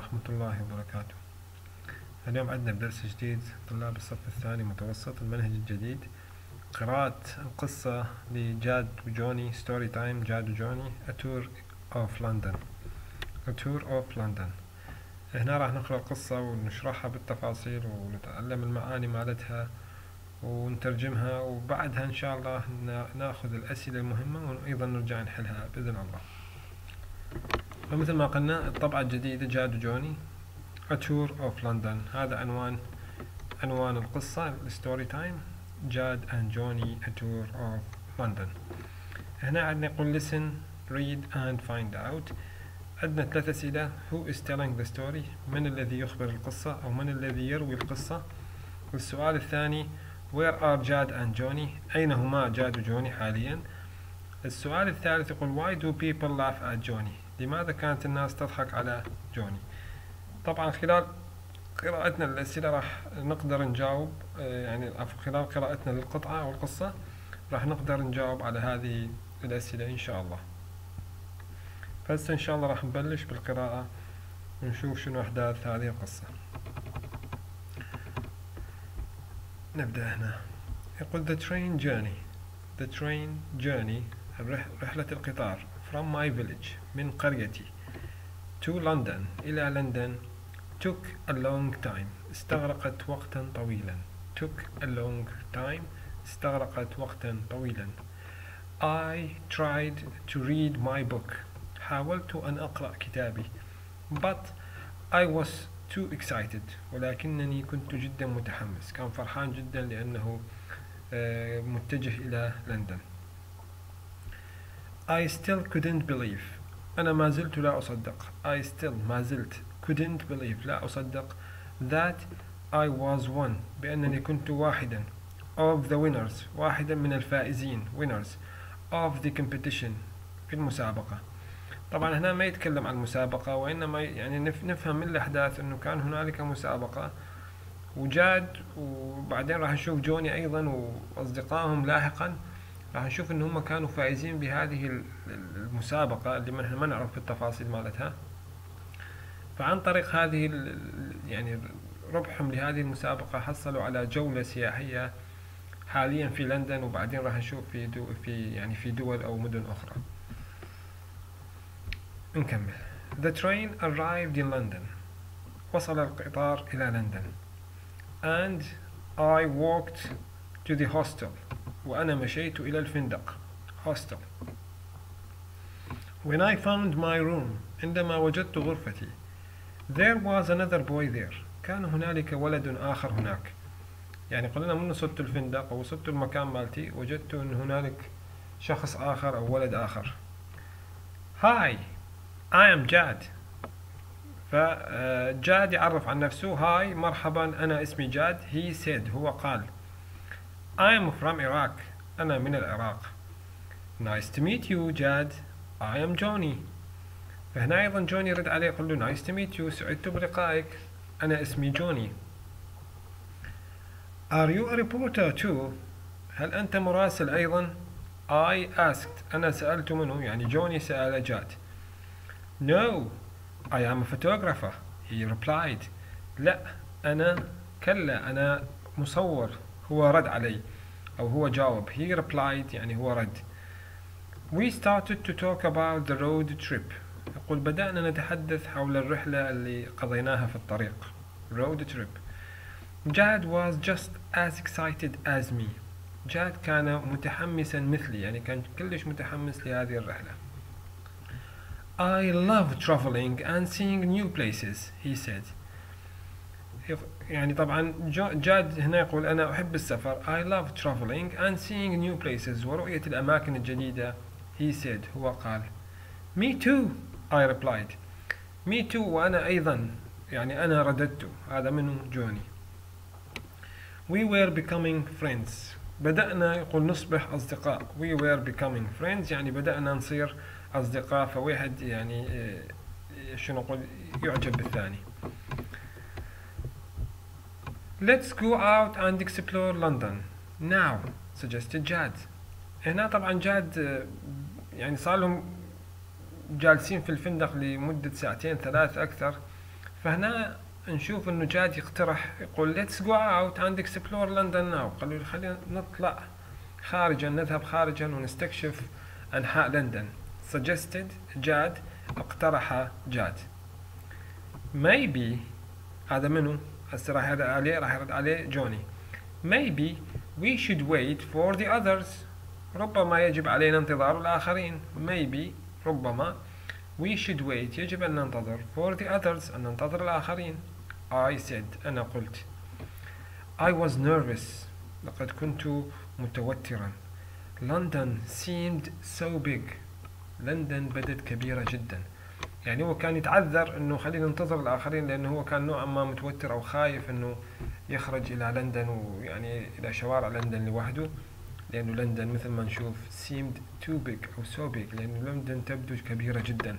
ورحمة الله وبركاته. اليوم عندنا بدرس جديد طلاب الصف الثاني متوسط المنهج الجديد، قراءة القصة لجاد وجوني ستوري تايم جاد وجوني A Tour of London. A Tour of London. هنا راح نقرأ القصة ونشرحها بالتفاصيل ونتعلم المعاني مالتها ونترجمها، وبعدها إن شاء الله ناخذ الأسئلة المهمة وأيضا نرجع نحلها بإذن الله. فمثل ما قلنا الطبعة الجديدة جاد وجوني A Tour of London، هذا عنوان القصة الستوري تايم جاد and جوني A Tour of London. هنا عندنا يقول listen read and find out. عندنا 3 أسئلة: who is telling the story، من الذي يخبر القصة أو من الذي يروي القصة. والسؤال الثاني where are جاد and جوني، أين هما جاد وجوني حاليا. السؤال الثالث يقول why do people laugh at جوني، لماذا كانت الناس تضحك على جوني. طبعا خلال قراءتنا للأسئلة راح نقدر نجاوب، يعني خلال قراءتنا للقطعة أو القصة راح نقدر نجاوب على هذه الأسئلة إن شاء الله. فهسه إن شاء الله راح نبلش بالقراءة ونشوف شنو أحداث هذه القصة. نبدأ هنا. يقول the train journey رحلة القطار from my village من قريتي to London إلى لندن took a long time استغرقت وقتا طويلا. took a long time استغرقت وقتا طويلا. I tried to read my book حاولت أن أقرأ كتابي but I was too excited ولكنني كنت جدا متحمس، كان فرحان جدا لأنه متجه إلى لندن. I still couldn't believe أنا ما زلت لا أصدق. I still ما زلت couldn't believe لا أصدق that I was one بأنني كنت واحدا of the winners واحدا من الفائزين winners of the competition في المسابقة. طبعا هنا ما يتكلم عن المسابقة، وإنما يعني نفهم من الأحداث أنه كان هنالك مسابقة وجاد، وبعدين راح نشوف جوني أيضا وأصدقائهم لاحقا راح نشوف أن هم كانوا فائزين بهذه المسابقة اللي ما نعرف بالتفاصيل مالتها. فعن طريق هذه يعني ربحهم لهذه المسابقة حصلوا على جولة سياحية حاليا في لندن، وبعدين راح نشوف في دول أو مدن أخرى. نكمل. The train arrived in London وصل القطار إلى لندن and I walked to the hostel وأنا مشيت إلى الفندق hostel. When I found my room عندما وجدت غرفتي there was another boy there كان هنالك ولد آخر هناك. يعني قلنا من وصلت الفندق أو وصلت المكان مالتي وجدت أن هنالك شخص آخر أو ولد آخر. Hi I am جاد. فجاد يعرف عن نفسه. هاي مرحبا أنا اسمي جاد. he said هو قال I am from Iraq أنا من العراق. nice to meet you جاد. I am جوني. فهنا أيضا جوني يرد عليه يقول له nice to meet you سعدت بلقائك أنا اسمي جوني. are you a reporter too هل أنت مراسل أيضا. I asked أنا سألت منه، يعني جوني سأل جاد. no I am a photographer he replied لا كلا أنا مصور. هو رد علي أو هو جاوب. he replied يعني هو رد. we started to talk about the road trip يقول بدأنا نتحدث حول الرحلة اللي قضيناها في الطريق road trip. جاد was just as excited as me جاد كان متحمسا مثلي، يعني كان كلش متحمس لهذه الرحلة. I love traveling and seeing new places he said. يعني طبعا جاد هنا يقول أنا أحب السفر. I love traveling and seeing new places ورؤية الأماكن الجديدة. he said هو قال. me too I replied. me too وأنا أيضا، يعني أنا رددت. هذا منه جوني. we were becoming friends بدأنا يقول نصبح أصدقاء. we were becoming friends يعني بدأنا نصير أصدقاء، فواحد يعني شنو نقول يعجب بالثاني. let's go out and explore London now suggested جاد. هنا طبعا جاد يعني صار لهم جالسين في الفندق لمدة 2 3 أكثر، فهنا نشوف انه جاد يقترح يقول let's go out and explore London now. قالوا خلينا نطلع خارجا، نذهب خارجا ونستكشف أنحاء لندن. suggested جاد، اقترح جاد. maybe هذا منو؟ هسه راح يرد عليه جوني. maybe we should wait for the others. ربما يجب علينا انتظار الآخرين. maybe ربما we should wait يجب أن ننتظر for the others أن ننتظر الآخرين. I said أنا قلت. I was nervous لقد كنت متوترا. London seemed so big. لندن بدت كبيرة جدا. يعني هو كان يتعذر انه خلينا ننتظر الاخرين لانه هو كان نوعا ما متوتر او خايف انه يخرج الى لندن ويعني الى شوارع لندن لوحده، لانه لندن مثل ما نشوف seemed too big او so big، لانه لندن تبدو كبيرة جدا.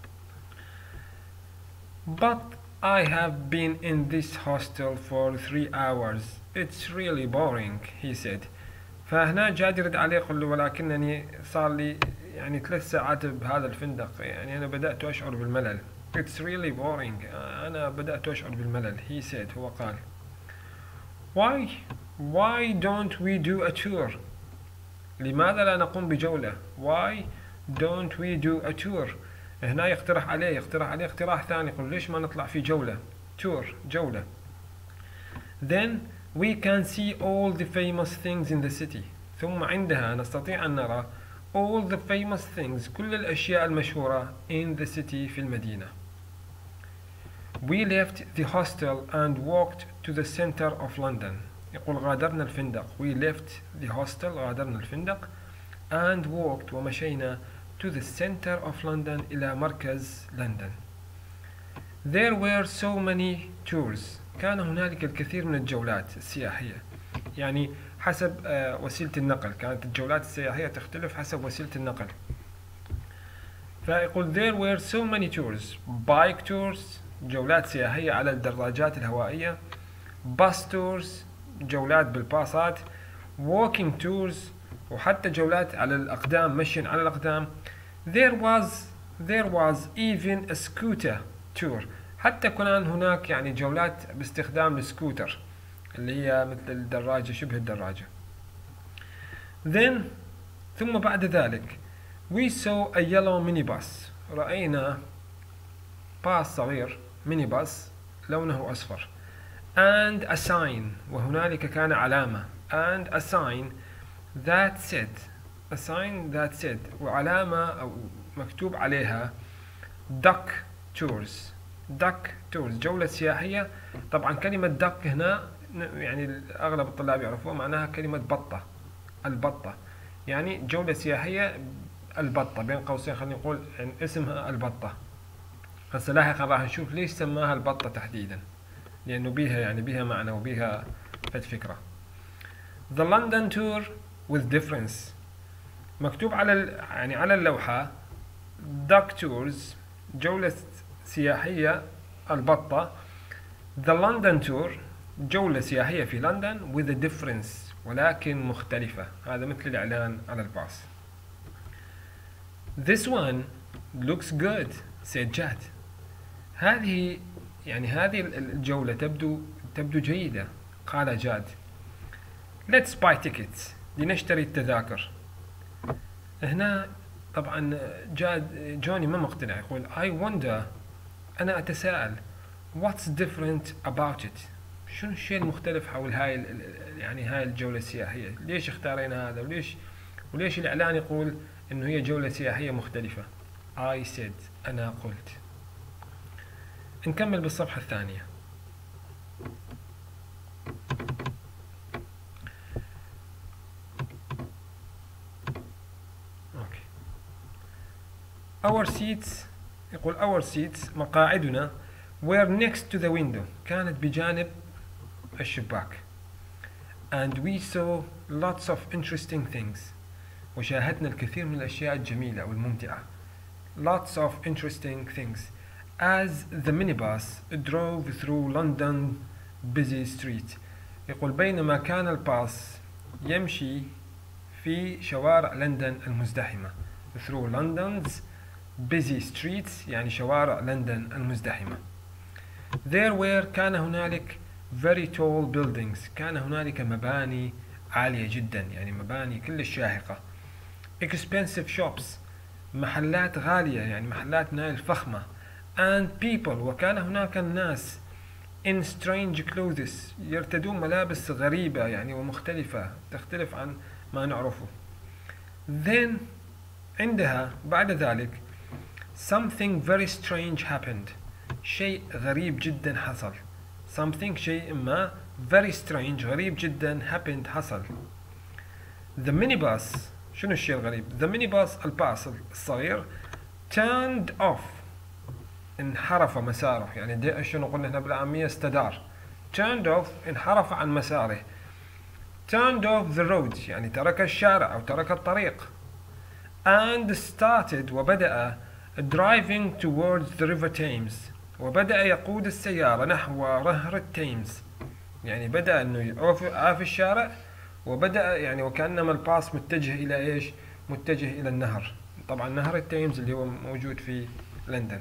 But I have been in this hostel for 3 hours. It's really boring, he said. فهنا جاد يرد عليه يقول له ولكنني صار لي يعني 3 ساعات بهذا الفندق، يعني أنا بدأت أشعر بالملل. It's really boring. أنا بدأت أشعر بالملل. He said هو قال. Why don't we do a tour? لماذا لا نقوم بجولة؟ Why don't we do a tour? هنا يقترح عليه اقتراح ثاني، يقول ليش ما نطلع في جولة؟ tour جولة. Then we can see all the famous things in the city. ثم عندها نستطيع أن نرى all the famous things كل الأشياء المشهورة in the city في المدينة. We left the hostel and walked to the center of London. يقول غادرنا الفندق. We left the hostel غادرنا الفندق and walked ومشينا to the center of London إلى مركز لندن. There were so many tours. كان هنالك الكثير من الجولات السياحية، يعني حسب وسيلة النقل. كانت الجولات السياحية تختلف حسب وسيلة النقل. فيقول there were so many tours. bike tours جولات سياحية على الدراجات الهوائية. bus tours جولات بالباصات. walking tours وحتى جولات على الأقدام، مشي على الأقدام. there was even a scooter tour. حتى كان هناك يعني جولات باستخدام السكوتر اللي هي مثل الدراجة، شبه الدراجة. ثم بعد ذلك we saw a yellow minibus. رأينا باص صغير ميني باص لونه أصفر. and a sign وهنالك كان علامة. and a sign that said وعلامة أو مكتوب عليها duck tours جولة سياحية. طبعا كلمة duck هنا يعني أغلب الطلاب يعرفوها، معناها كلمة بطة، البطة، يعني جولة سياحية البطة بين قوسين خلينا نقول يعني اسمها البطة. هسه لاحقا راح نشوف ليش سماها البطة تحديدا، لأنه بيها معنى وبيها فكرة. The London tour with difference مكتوب على اللوحة duck tours جولة سياحية البطة. The London tour جولة سياحية في لندن with a difference ولكن مختلفة. هذا مثل الإعلان على الباص. This one looks good said جاد. هذه الجولة تبدو جيدة قال جاد. Let's buy tickets لنشتري التذاكر. هنا طبعا جوني ما مقتنع، يقول I wonder أنا أتساءل what's different about it. شنو الشيء المختلف حول هاي الجولة السياحية؟ ليش اختارينا هذا وليش الإعلان يقول إنه هي جولة سياحية مختلفة؟ I said أنا قلت. نكمل بالصفحة الثانية. Our seats يقول our seats مقاعدنا were next to the window كانت بجانب الشباك. and we saw lots of interesting things وشاهدنا الكثير من الأشياء الجميلة والممتعة. lots of interesting things as the minibus drove through London busy street. يقول بينما كان الباص يمشي في شوارع لندن المزدحمة. through London's busy streets يعني شوارع لندن المزدحمة. كان هنالك very tall buildings. كان هنالك مباني عالية جدا، يعني مباني كلش شاهقة. expensive shops، محلات غالية، يعني محلات نايل فخمة. and people، وكان هناك الناس in strange clothes، يرتدون ملابس غريبة يعني ومختلفة، تختلف عن ما نعرفه. then عندها بعد ذلك something very strange happened، شيء غريب جدا حصل. something شيء ما very strange غريب جدا happened حصل. the minibus، شنو الشيء الغريب؟ the minibus الباص الصغير turned off، انحرف مساره، يعني شنو قلنا هنا بالعامية استدار. turned off انحرف عن مساره. turned off the road يعني ترك الشارع أو ترك الطريق. and started وبدأ driving towards the river Thames، وبدأ يقود السيارة نحو نهر التيمز، يعني بدأ انه يقف في الشارع وبدأ يعني وكأنما الباص متجه الى ايش؟ متجه الى النهر، طبعا نهر التيمز اللي هو موجود في لندن.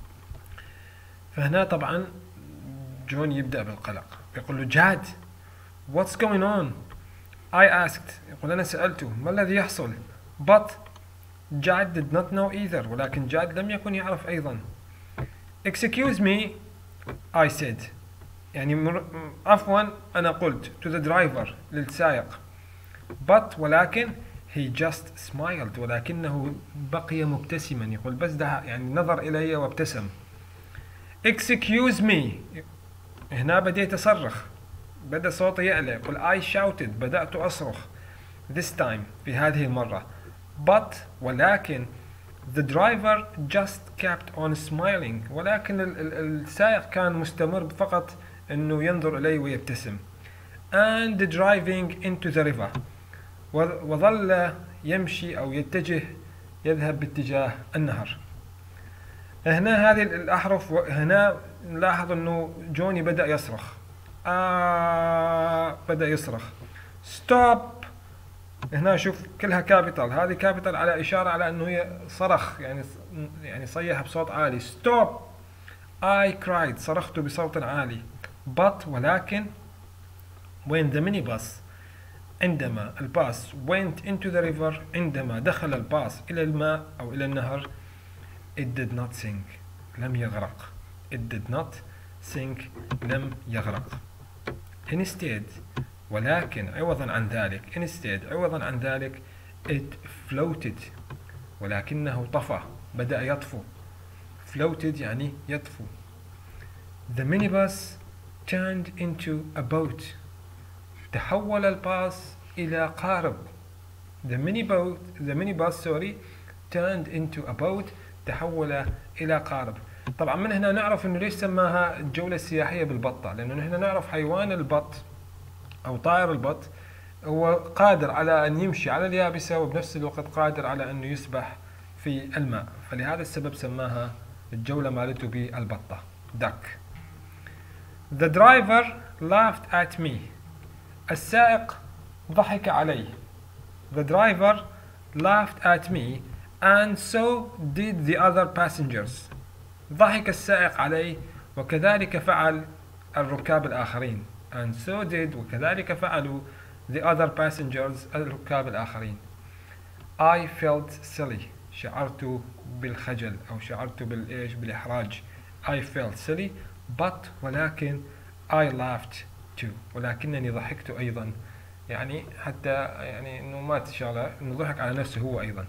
فهنا طبعا جون يبدأ بالقلق، يقول له جاد what's going on؟ I asked، يقول أنا سألته ما الذي يحصل؟ but جاد did not know either، ولكن جاد لم يكن يعرف أيضا. excuse me I said، يعني عفوا أنا قلت to the driver للسائق. but ولكن he just smiled، ولكنه بقي مبتسما، يقول بس ده يعني نظر إلي وابتسم. excuse me، هنا بديت أصرخ، بدأ صوتي يعلى، يقول I shouted، بدأت أصرخ this time في هذه المرة. but ولكن the driver just kept on smiling، ولكن السائق كان مستمر فقط انه ينظر الي ويبتسم. and driving into the river، وظل يمشي او يتجه يذهب باتجاه النهر. هنا هذه الاحرف، هنا نلاحظ انه جوني بدأ يصرخ، بدأ يصرخ. stop، هنا شوف كلها كابيتال، هذه كابيتال على إشارة على أنه هي صرخ، يعني صيح بصوت عالي. stop I cried، صرخت بصوت عالي. but ولكن when the minibus، عندما الباص went into the river، عندما دخل الباص إلى الماء أو إلى النهر it did not sink، لم يغرق. it did not sink، لم يغرق. instead، ولكن عوضا عن ذلك instead عوضا عن ذلك it floated، ولكنه طفى، بدأ يطفو. floated يعني يطفو. the minibus turned into a boat، تحول الباص إلى قارب. the minibus turned into a boat، تحول إلى قارب. طبعا من هنا نعرف انه ليش سماها الجولة السياحية بالبطة، لأنه نحن نعرف حيوان البط أو طائر البط هو قادر على أن يمشي على اليابسة وبنفس الوقت قادر على أنه يسبح في الماء، فلهذا السبب سماها الجولة مالته بالبطة duck. the driver laughed at me، السائق ضحك علي. the driver laughed at me and so did the other passengers، ضحك السائق علي وكذلك فعل الركاب الآخرين. and so did وكذلك فعلوا the other passengers الركاب الآخرين. I felt silly، شعرت بالخجل أو شعرت بالإحراج. I felt silly but ولكن I laughed too، ولكنني ضحكت أيضا، يعني حتى يعني إنه ما تشغله إنه ضحك على نفسه هو أيضا.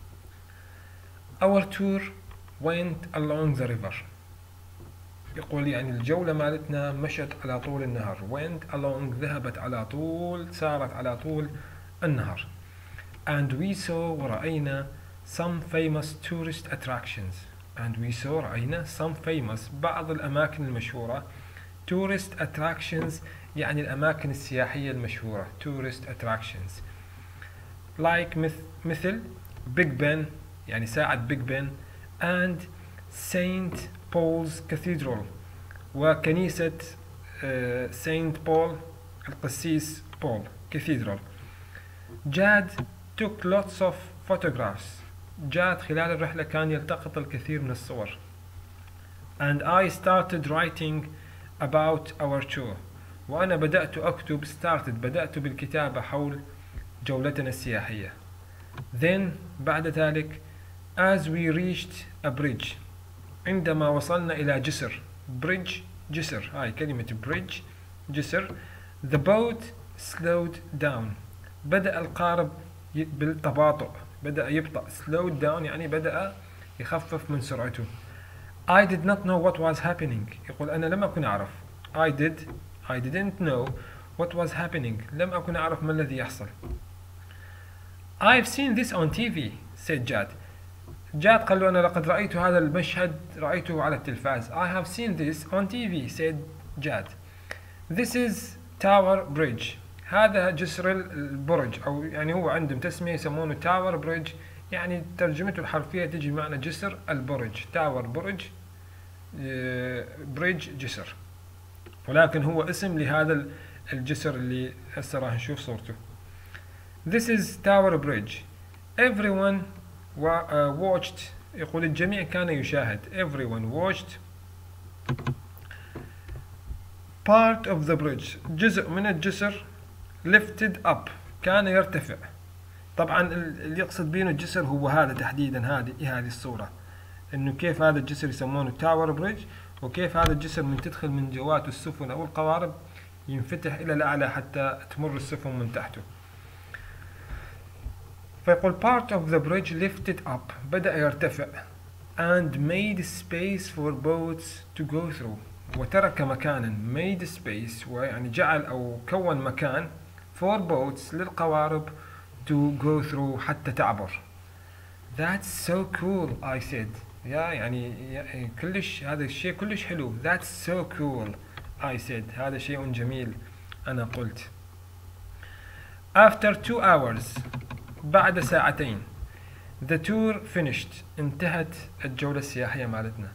Our tour went along the river، يقول يعني الجولة مالتنا مشت على طول النهر. went along ذهبت على طول، سارت على طول النهر. and we saw ورأينا some famous tourist attractions، and we saw رأينا some famous بعض الأماكن المشهورة. tourist attractions يعني الأماكن السياحية المشهورة tourist attractions. like مثل Big Ben يعني ساعة Big Ben and Saint Paul's Cathedral وكنيسة سينت بول القسيس بول Cathedral. جاد took lots of photographs، جاد خلال الرحلة كان يلتقط الكثير من الصور. and I started writing about our tour. وأنا بدأت أكتب بدأت بالكتابة حول جولتنا السياحية. Then بعد ذلك as we reached a bridge عندما وصلنا إلى جسر. bridge جسر، هاي كلمة bridge جسر. the boat slowed down بدأ القارب بالتباطؤ، بدأ يبطأ. slowed down يعني بدأ يخفف من سرعته. I did not know what was happening. يقول أنا لم أكن أعرف. I didn't know what was happening. لم أكن أعرف ما الذي يحصل. I've seen this on TV said جاد. جاد قال له أنا لقد رأيت هذا المشهد، رأيته على التلفاز. I have seen this on TV said جاد. This is Tower Bridge. هذا جسر البرج، أو يعني هو عندهم تسمية يسمونه Tower Bridge، يعني ترجمته الحرفية تجي معنى جسر البرج. Tower برج، بريدج جسر، ولكن هو اسم لهذا الجسر اللي هسه راح نشوف صورته. This is Tower Bridge. Everyone watched. يقول الجميع كان يشاهد. Everyone watched part of the bridge. جزء من الجسر lifted up كان يرتفع. طبعا اللي يقصد بينه الجسر هو هذا تحديدا، هذه الصورة، انه كيف هذا الجسر يسمونه تاور بريدج، وكيف هذا الجسر من تدخل من جواته السفن او القوارب ينفتح الى الاعلى حتى تمر السفن من تحته. فيقول part of the bridge lifted up بدأ يرتفع and made space for boats to go through وترك مكانا. made space ويعني جعل أو كون مكان for boats للقوارب to go through حتى تعبر. That's so cool I said. يعني كلش هذا الشيء كلش حلو. That's so cool I said. هذا شيء جميل أنا قلت. After 2 hours بعد ساعتين the tour finished انتهت الجولة السياحية مالتنا.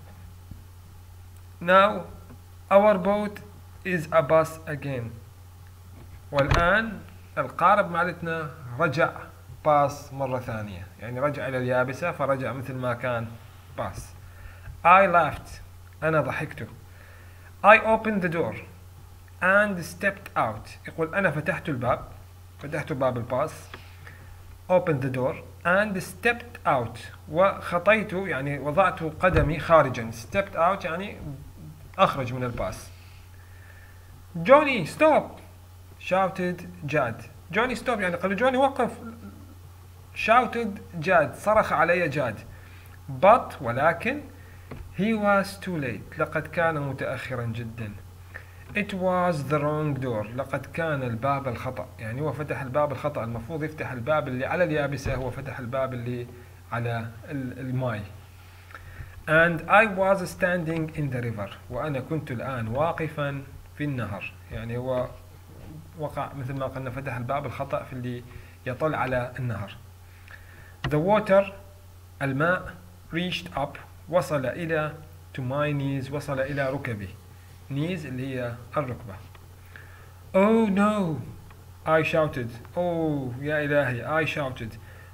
Now our boat is a bus again. والآن القارب مالتنا رجع باص مرة ثانية، يعني رجع إلى اليابسة فرجع مثل ما كان باص. I laughed أنا ضحكت. I opened the door and stepped out. يقول أنا فتحت باب الباص. opened the door and stepped out وخطيت يعني وضعت قدمي خارجا. stepped out يعني أخرج من الباص. Johnny stop shouted جاد. Johnny stop يعني قال جوني وقف. shouted جاد صرخ علي جاد. but ولكن he was too late لقد كان متأخرا جدا. it was the wrong door لقد كان الباب الخطأ، يعني هو فتح الباب الخطأ، المفروض يفتح الباب اللي على اليابسة، هو فتح الباب اللي على الماء. and I was standing in the river وأنا كنت الآن واقفا في النهر، يعني هو وقع مثل ما قلنا فتح الباب الخطأ في اللي يطل على النهر. the water الماء reached up وصل إلى to my knees وصل إلى ركبي. knees اللي هي الركبة. oh no I shouted. oh يا إلهي I shouted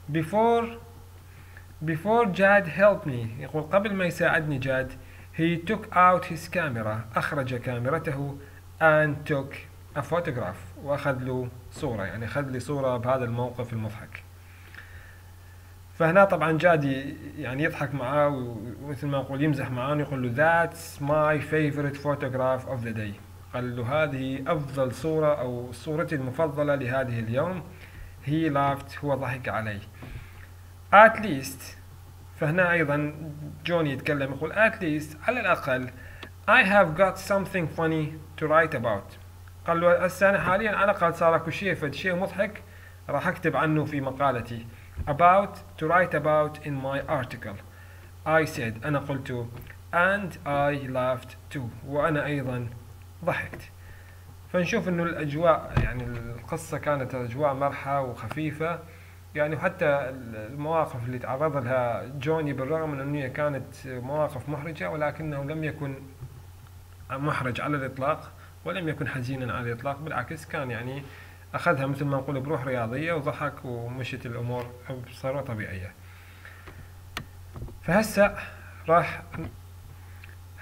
before Jad helped me. يقول قبل ما يساعدني جاد he took out his camera أخرج كاميرته and took a photograph وأخذ له صورة، يعني أخذ لي صورة بهذا الموقف المضحك. فهنا طبعا جاد يعني يضحك معاه ومثل ما يقول يمزح معاه ويقول له that's my favorite photograph of the day. قال له هذه أفضل صورة أو صورتي المفضلة لهذه اليوم. he laughed هو ضحك علي. at least فهنا أيضا جوني يتكلم يقول at least على الأقل I have got something funny to write about. قال له هسه أنا حاليا على الأقل صار اكو شيء مضحك راح أكتب عنه في مقالتي. to write about in my article. I said أنا قلت and I laughed too وأنا أيضا ضحكت. فنشوف إنه الأجواء يعني القصة كانت أجواء مرحة وخفيفة، يعني حتى المواقف اللي تعرض لها جوني بالرغم من أنها كانت مواقف محرجة ولكنه لم يكن محرج على الإطلاق ولم يكن حزينا على الإطلاق، بالعكس كان يعني أخذها مثل ما نقول بروح رياضية وضحك ومشت الأمور بصورة طبيعية. فهسه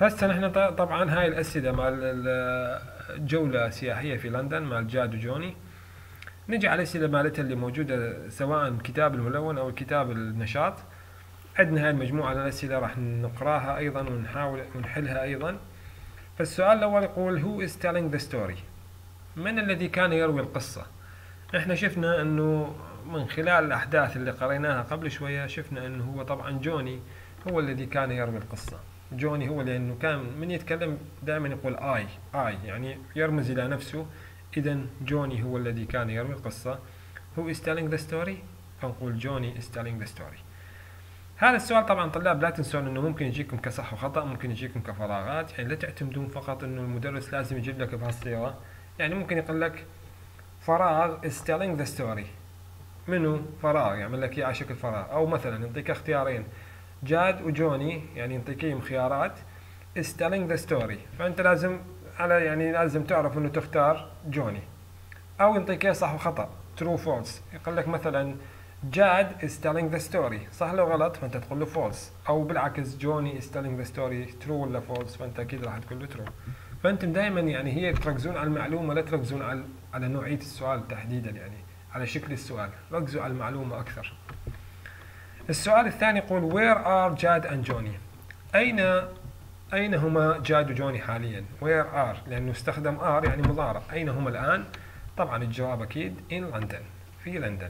هسه نحن طبعا هاي الأسئلة مال جولة سياحية في لندن مال جاد وجوني. نجي على الأسئلة مالتها اللي موجودة سواء الكتاب الملون أو الكتاب النشاط. عندنا هاي المجموعة من الأسئلة راح نقراها أيضا ونحاول ونحلها أيضا. فالسؤال الأول يقول Who is telling the story؟ من الذي كان يروي القصة؟ احنا شفنا انه من خلال الأحداث اللي قريناها قبل شوية شفنا انه هو طبعا جوني هو الذي كان يروي القصة. جوني هو لأنه كان من يتكلم دائما يقول I يعني يرمز إلى نفسه. إذا جوني هو الذي كان يروي القصة. Who is telling the story؟ فنقول جوني is telling the story. هذا السؤال طبعا طلاب لا تنسون انه ممكن يجيكم كصح وخطأ، ممكن يجيكم كفراغات، يعني لا تعتمدون فقط انه المدرس لازم يجيب لك بهالصيغة. يعني ممكن يقول لك فراغ is telling the story، منو فراغ يعمل لك اياه على شكل فراغ، او مثلا يعطيك اختيارين جاد وجوني يعني يعطيك خيارات is telling the story، فانت لازم على يعني لازم تعرف انه تختار جوني. او يعطيك صح وخطأ true false، يقول لك مثلا جاد is telling the story صح لو غلط فانت تقول له false، او بالعكس جوني is telling the story true ولا false فانت اكيد راح تقول له true. فانتم دائما يعني هي تركزون على المعلومه لا تركزون على نوعيه السؤال تحديدا، يعني على شكل السؤال، ركزوا على المعلومه اكثر. السؤال الثاني يقول where are جاد and جوني؟ اين هما جاد وجوني حاليا؟ where are لانه استخدم are يعني مضارع، اين هما الان؟ طبعا الجواب اكيد in London، في لندن.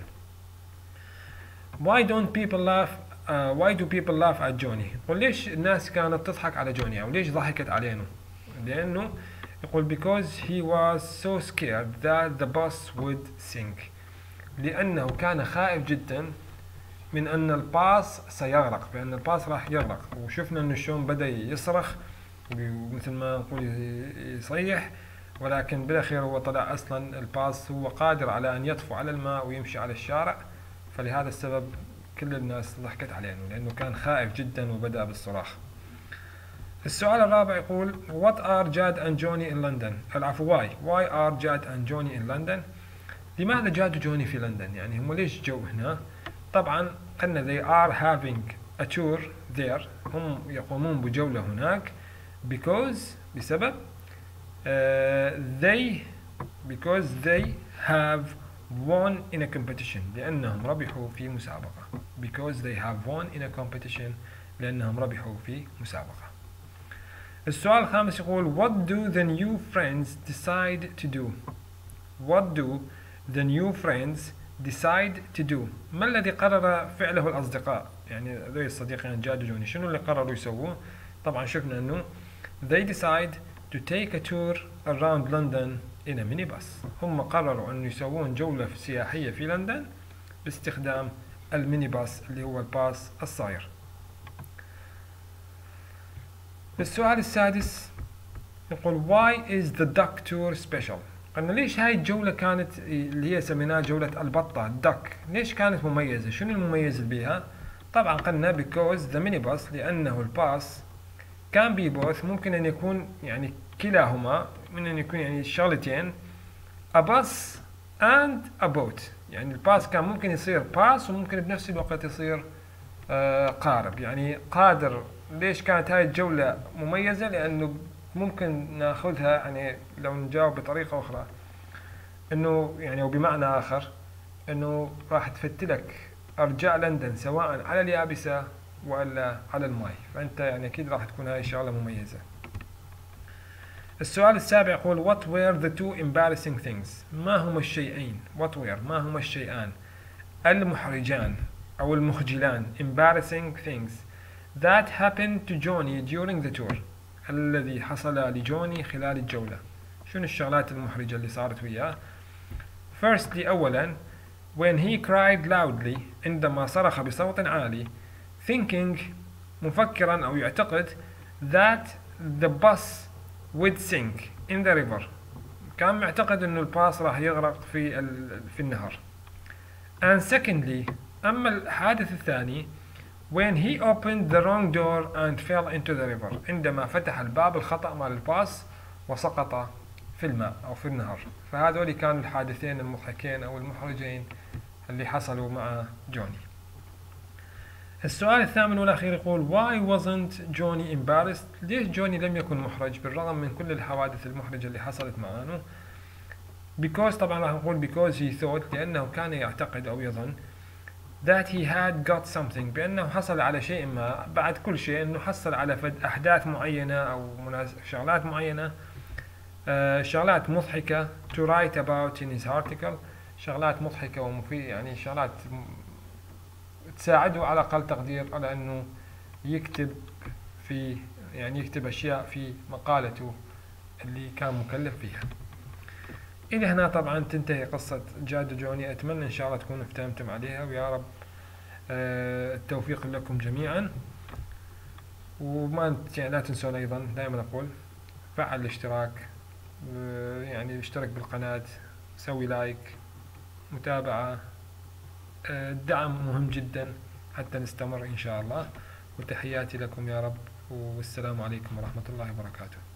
why do people laugh at جوني؟ يقول ليش الناس كانت تضحك على جوني او ليش ضحكت علينا؟ لانه يقول because he was so scared that the bus would sink، لانه كان خائف جدا من ان الباص سيغرق، بان الباص راح يغرق. وشفنا انه شلون بدا يصرخ ومثل ما نقول يصيح، ولكن بالاخير هو طلع اصلا الباص هو قادر على ان يطفو على الماء ويمشي على الشارع، فلهذا السبب كل الناس ضحكت عليه لانه كان خائف جدا وبدا بالصراخ. السؤال الرابع يقول What are جاد and جوني in London؟ العفو why are جاد and جوني in London؟ لماذا جاد وجوني في لندن؟ يعني هم ليش جو هنا؟ طبعا قلنا they are having a tour there، هم يقومون بجولة هناك because بسبب because they have won in a competition، لأنهم ربحوا في مسابقة. because they have won in a competition لأنهم ربحوا في مسابقة. السؤال الخامس يقول What do the new friends decide to do؟ What do the new friends decide to do؟ ما الذي قرر فعله الأصدقاء؟ يعني ذي الصديقين جاد وجوني شنو اللي قرروا يسووه؟ طبعا شفنا أنه they decide to take a tour around London in a minibus، هم قرروا أن يسوون جولة سياحية في لندن باستخدام الميني باص اللي هو الباص الصاير. السؤال السادس يقول Why is the duck tour special؟ قلنا ليش هاي الجولة كانت اللي هي سميناها جولة البطة الدك، ليش كانت مميزة؟ شنو المميز بها؟ طبعا قلنا because the minibus لأنه الباص كان بيبوث ممكن أن يكون يعني كلاهما، من أن يكون يعني شغلتين a bus and a boat، يعني الباص كان ممكن يصير باص وممكن بنفس الوقت يصير قارب، يعني قادر. ليش كانت هاي الجولة مميزة؟ لأنه ممكن ناخذها يعني لو نجاوب بطريقة أخرى إنه يعني وبمعنى آخر إنه راح تفتلك أرجاء لندن سواء على اليابسة ولا على الماء، فأنت يعني أكيد راح تكون هاي الشغلة مميزة. السؤال السابع يقول What were the two embarrassing things؟ ما هما الشيئين What were ما هما الشيئان المحرجان أو المخجلان embarrassing things that happened to Johnny during the tour، الذي حصل لجوني خلال الجولة. شنو الشغلات المحرجة اللي صارت وياه؟ Firstly أولا when he cried loudly عندما صرخ بصوت عالي thinking مفكرا أو يعتقد that the bus would sink in the river، كان معتقد أنه الباص راح يغرق في النهر. And secondly أما الحادث الثاني when he opened the wrong door and fell into the river، عندما فتح الباب الخطأ مال الباص وسقط في الماء أو في النهر. فهذول كانوا الحادثين المضحكين أو المحرجين اللي حصلوا مع جوني. السؤال الثامن والأخير يقول why wasn't Johnny embarrassed؟ ليش جوني لم يكن محرج بالرغم من كل الحوادث المحرجة اللي حصلت معاه؟ because طبعا راح نقول because he thought لأنه كان يعتقد أو يظن that he had got something بأنه حصل على شيء ما بعد كل شيء أنه حصل على أحداث معينة أو شغلات معينة شغلات مضحكة to write about in his article شغلات مضحكة ومفيدة يعني شغلات تساعده على أقل تقدير على أنه يكتب في يعني يكتب أشياء في مقالته اللي كان مكلف فيها. إلى هنا طبعا تنتهي قصة جاد وجوني. أتمنى إن شاء الله تكونوا افتهمتم عليها ويا رب التوفيق لكم جميعا. وما يعني لا تنسون أيضا دائما أقول فعل الاشتراك يعني اشترك بالقناة سوي لايك متابعة الدعم مهم جدا حتى نستمر إن شاء الله. وتحياتي لكم يا رب والسلام عليكم ورحمة الله وبركاته.